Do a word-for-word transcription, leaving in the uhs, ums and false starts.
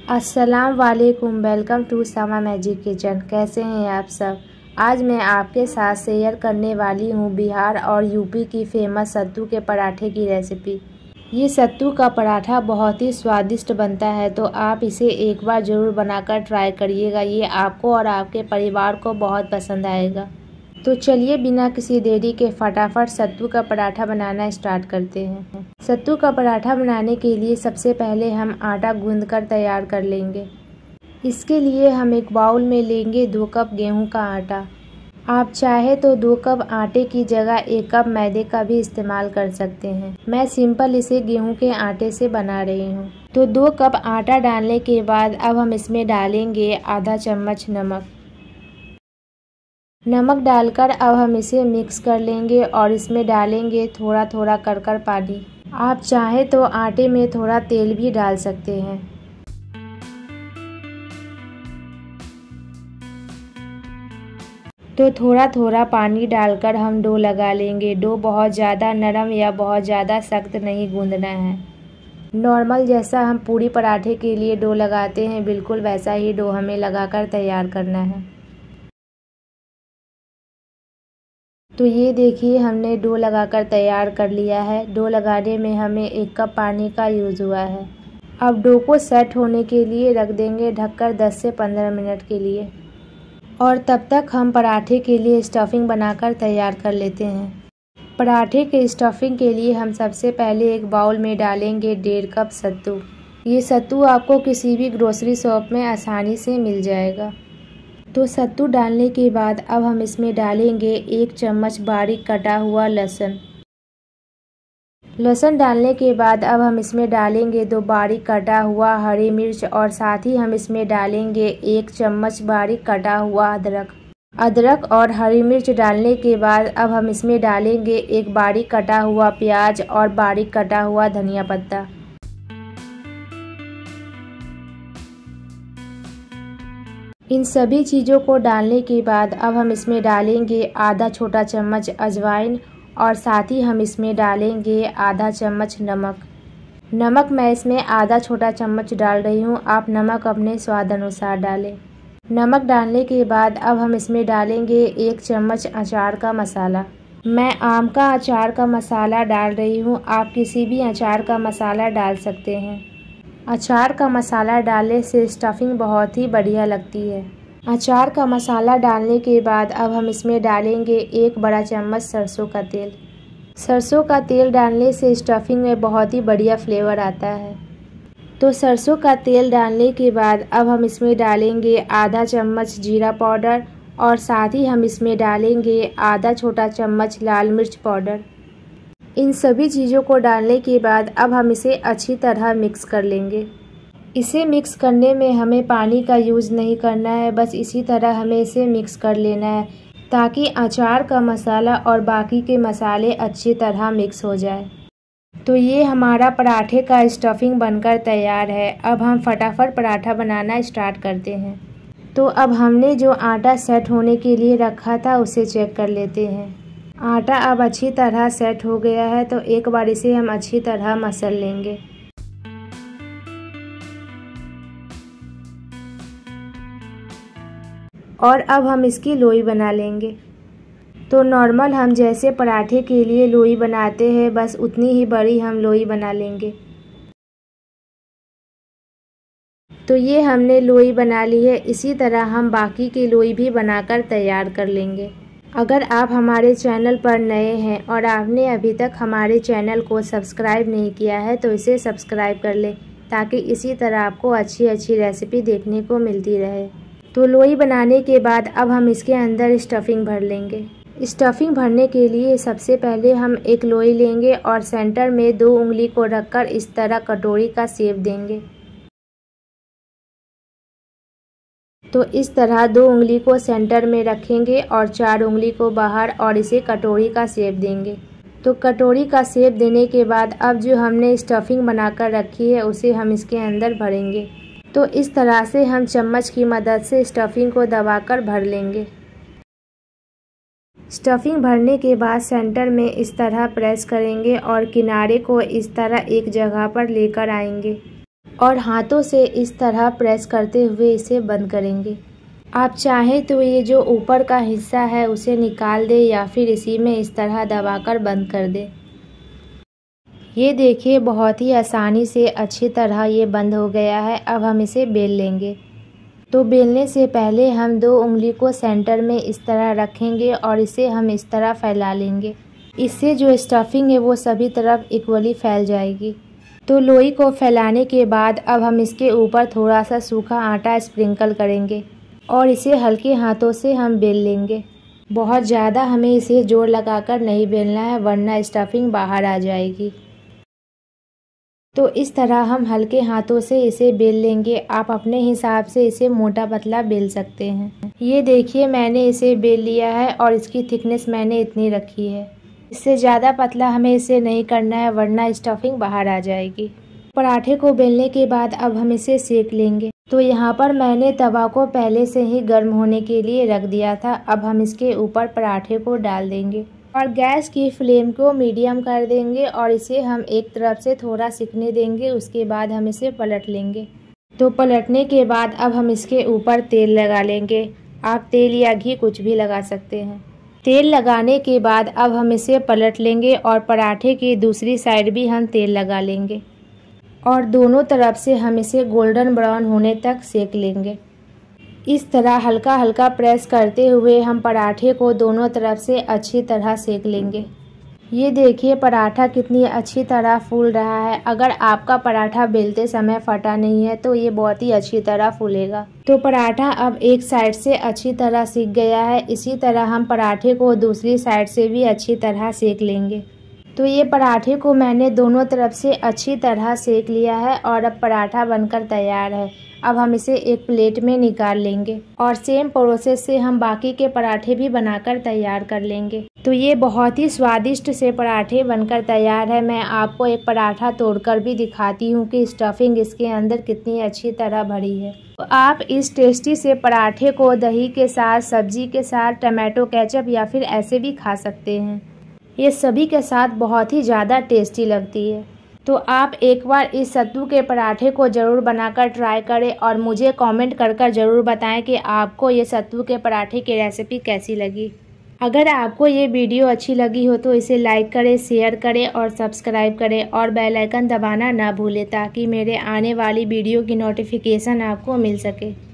अस्सलाम वालेकुम। Welcome to Sama magic kitchen. कैसे हैं आप सब। आज मैं आपके साथ शेयर करने वाली हूँ बिहार और यूपी की फेमस सत्तू के पराठे की रेसिपी। ये सत्तू का पराठा बहुत ही स्वादिष्ट बनता है, तो आप इसे एक बार ज़रूर बनाकर ट्राई करिएगा। ये आपको और आपके परिवार को बहुत पसंद आएगा। तो चलिए बिना किसी देरी के फटाफट सत्तू का पराठा बनाना स्टार्ट करते हैं। सत्तू का पराठा बनाने के लिए सबसे पहले हम आटा गूंदकर तैयार कर लेंगे। इसके लिए हम एक बाउल में लेंगे दो कप गेहूं का आटा। आप चाहे तो दो कप आटे की जगह एक कप मैदे का भी इस्तेमाल कर सकते हैं। मैं सिंपल इसे गेहूं के आटे से बना रही हूँ। तो दो कप आटा डालने के बाद अब हम इसमें डालेंगे आधा चम्मच नमक। नमक डालकर अब हम इसे मिक्स कर लेंगे और इसमें डालेंगे थोड़ा थोड़ा कर कर पानी। आप चाहें तो आटे में थोड़ा तेल भी डाल सकते हैं। तो थोड़ा थोड़ा पानी डालकर हम डो लगा लेंगे। डो बहुत ज़्यादा नरम या बहुत ज़्यादा सख्त नहीं गूंदना है। नॉर्मल जैसा हम पूरी पराठे के लिए डो लगाते हैं, बिल्कुल वैसा ही डो हमें लगाकर तैयार करना है। तो ये देखिए हमने डो लगाकर तैयार कर लिया है। डो लगाने में हमें एक कप पानी का यूज़ हुआ है। अब डो को सेट होने के लिए रख देंगे ढककर दस से पंद्रह मिनट के लिए। और तब तक हम पराठे के लिए स्टफिंग बनाकर तैयार कर लेते हैं। पराठे के स्टफिंग के लिए हम सबसे पहले एक बाउल में डालेंगे डेढ़ कप सत्तू। ये सत्तू आपको किसी भी ग्रोसरी शॉप में आसानी से मिल जाएगा। तो सत्तू डालने के बाद अब हम इसमें डालेंगे एक चम्मच बारीक कटा हुआ लहसुन। लहसुन डालने के बाद अब हम इसमें डालेंगे दो बारीक कटा हुआ हरी मिर्च और साथ ही हम इसमें डालेंगे एक चम्मच बारीक कटा हुआ अदरक। अदरक और हरी मिर्च डालने के बाद अब हम इसमें डालेंगे एक बारीक कटा हुआ प्याज और बारीक कटा हुआ धनिया पत्ता। इन सभी चीज़ों को डालने के बाद अब हम इसमें डालेंगे आधा छोटा चम्मच अजवाइन और साथ ही हम इसमें डालेंगे आधा चम्मच नमक। नमक मैं इसमें आधा छोटा चम्मच डाल रही हूँ, आप नमक अपने स्वाद अनुसार डालें। नमक डालने के बाद अब हम इसमें डालेंगे एक चम्मच अचार का मसाला। मैं आम का अचार का मसाला डाल रही हूँ, आप किसी भी अचार का मसाला डाल सकते हैं। अचार का मसाला डालने से स्टफिंग बहुत ही बढ़िया लगती है। अचार का मसाला डालने के बाद अब हम इसमें डालेंगे एक बड़ा चम्मच सरसों का तेल। सरसों का तेल डालने से स्टफिंग में बहुत ही बढ़िया फ्लेवर आता है। तो सरसों का तेल डालने के बाद अब हम इसमें डालेंगे आधा चम्मच जीरा पाउडर और साथ ही हम इसमें डालेंगे आधा छोटा चम्मच लाल मिर्च पाउडर। इन सभी चीज़ों को डालने के बाद अब हम इसे अच्छी तरह मिक्स कर लेंगे। इसे मिक्स करने में हमें पानी का यूज़ नहीं करना है, बस इसी तरह हमें इसे मिक्स कर लेना है ताकि अचार का मसाला और बाकी के मसाले अच्छी तरह मिक्स हो जाए। तो ये हमारा पराठे का स्टफिंग बनकर तैयार है। अब हम फटाफट पराठा बनाना स्टार्ट करते हैं। तो अब हमने जो आटा सेट होने के लिए रखा था उसे चेक कर लेते हैं। आटा अब अच्छी तरह सेट हो गया है, तो एक बार इसे हम अच्छी तरह मसल लेंगे। और अब हम इसकी लोई बना लेंगे। तो नॉर्मल हम जैसे पराठे के लिए लोई बनाते हैं, बस उतनी ही बड़ी हम लोई बना लेंगे। तो ये हमने लोई बना ली है। इसी तरह हम बाकी की लोई भी बनाकर तैयार कर लेंगे। अगर आप हमारे चैनल पर नए हैं और आपने अभी तक हमारे चैनल को सब्सक्राइब नहीं किया है तो इसे सब्सक्राइब कर लें, ताकि इसी तरह आपको अच्छी अच्छी रेसिपी देखने को मिलती रहे। तो लोई बनाने के बाद अब हम इसके अंदर स्टफिंग भर लेंगे। स्टफिंग भरने के लिए सबसे पहले हम एक लोई लेंगे और सेंटर में दो उंगली को रखकर इस तरह कटोरी का शेप देंगे। तो इस तरह दो उंगली को सेंटर में रखेंगे और चार उंगली को बाहर और इसे कटोरी का शेप देंगे। तो कटोरी का शेप देने के बाद अब जो हमने स्टफिंग बनाकर रखी है उसे हम इसके अंदर भरेंगे। तो इस तरह से हम चम्मच की मदद से स्टफिंग को दबाकर भर लेंगे। स्टफिंग भरने के बाद सेंटर में इस तरह प्रेस करेंगे और किनारे को इस तरह एक जगह पर लेकर आएंगे। और हाथों से इस तरह प्रेस करते हुए इसे बंद करेंगे। आप चाहें तो ये जो ऊपर का हिस्सा है उसे निकाल दें या फिर इसी में इस तरह दबाकर बंद कर दें। ये देखिए बहुत ही आसानी से अच्छी तरह ये बंद हो गया है। अब हम इसे बेल लेंगे। तो बेलने से पहले हम दो उंगली को सेंटर में इस तरह रखेंगे और इसे हम इस तरह फैला लेंगे। इससे जो स्टफिंग है वो सभी तरफ इक्वली फैल जाएगी। तो लोई को फैलाने के बाद अब हम इसके ऊपर थोड़ा सा सूखा आटा स्प्रिंकल करेंगे और इसे हल्के हाथों से हम बेल लेंगे। बहुत ज़्यादा हमें इसे जोर लगाकर नहीं बेलना है वरना स्टफिंग बाहर आ जाएगी। तो इस तरह हम हल्के हाथों से इसे बेल लेंगे। आप अपने हिसाब से इसे मोटा पतला बेल सकते हैं। ये देखिए मैंने इसे बेल लिया है और इसकी थिकनेस मैंने इतनी रखी है। इससे ज़्यादा पतला हमें इसे नहीं करना है वरना स्टफिंग बाहर आ जाएगी। पराठे को बेलने के बाद अब हम इसे सेक लेंगे। तो यहाँ पर मैंने तवा को पहले से ही गर्म होने के लिए रख दिया था। अब हम इसके ऊपर पराठे को डाल देंगे और गैस की फ्लेम को मीडियम कर देंगे और इसे हम एक तरफ से थोड़ा सिकने देंगे। उसके बाद हम इसे पलट लेंगे। तो पलटने के बाद अब हम इसके ऊपर तेल लगा लेंगे। आप तेल या घी कुछ भी लगा सकते हैं। तेल लगाने के बाद अब हम इसे पलट लेंगे और पराठे की दूसरी साइड भी हम तेल लगा लेंगे और दोनों तरफ से हम इसे गोल्डन ब्राउन होने तक सेक लेंगे। इस तरह हल्का हल्का प्रेस करते हुए हम पराठे को दोनों तरफ से अच्छी तरह सेक लेंगे। ये देखिए पराठा कितनी अच्छी तरह फूल रहा है। अगर आपका पराठा बेलते समय फटा नहीं है तो ये बहुत ही अच्छी तरह फूलेगा। तो पराठा अब एक साइड से अच्छी तरह सिक गया है। इसी तरह हम पराठे को दूसरी साइड से भी अच्छी तरह सेक लेंगे। तो ये पराठे को मैंने दोनों तरफ से अच्छी तरह सेक लिया है और अब पराठा बनकर तैयार है। अब हम इसे एक प्लेट में निकाल लेंगे और सेम प्रोसेस से हम बाकी के पराठे भी बनाकर तैयार कर लेंगे। तो ये बहुत ही स्वादिष्ट से पराठे बनकर तैयार है। मैं आपको एक पराठा तोड़कर भी दिखाती हूँ कि स्टफिंग इसके अंदर कितनी अच्छी तरह भरी है। तो आप इस टेस्टी से पराठे को दही के साथ, सब्जी के साथ, टमाटो केचप या फिर ऐसे भी खा सकते हैं। ये सभी के साथ बहुत ही ज़्यादा टेस्टी लगती है। तो आप एक बार इस सत्तू के पराठे को ज़रूर बनाकर ट्राई करें और मुझे कमेंट कर कर ज़रूर बताएं कि आपको ये सत्तू के पराठे की रेसिपी कैसी लगी। अगर आपको ये वीडियो अच्छी लगी हो तो इसे लाइक करें, शेयर करें और सब्सक्राइब करें और बेल आइकन दबाना ना भूलें ताकि मेरे आने वाली वीडियो की नोटिफिकेशन आपको मिल सके।